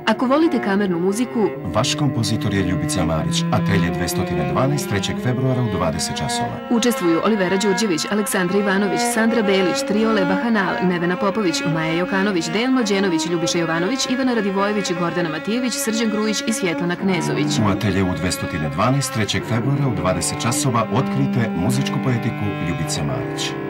Ako volite kamernu muziku, vaš kompozitor je Ljubica Marić, Atelje 212, 3. februara u 20 časova. Učestvuju Olivera Đurđević, Aleksandra Ivanović, Sandra Belić, Trio Leba Hanal, Nevena Popović, Maja Jokanović, Dejan Mlađenović, Ljubiša Jovanović, Ivana Radivojević, Gordana Matijević, Srđan Grujić i Svjetlana Knezović. U Ateljevu 212, 3. februara u 20 časova otkrite muzičku poetiku Ljubice Marić.